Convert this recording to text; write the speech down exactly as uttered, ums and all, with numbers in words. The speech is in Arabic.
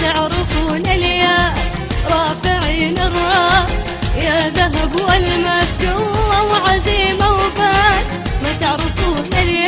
تعرفون الياس رافعين الراس، يا ذهب والماس قوة وعزيمة وباس، ما تعرفون الياس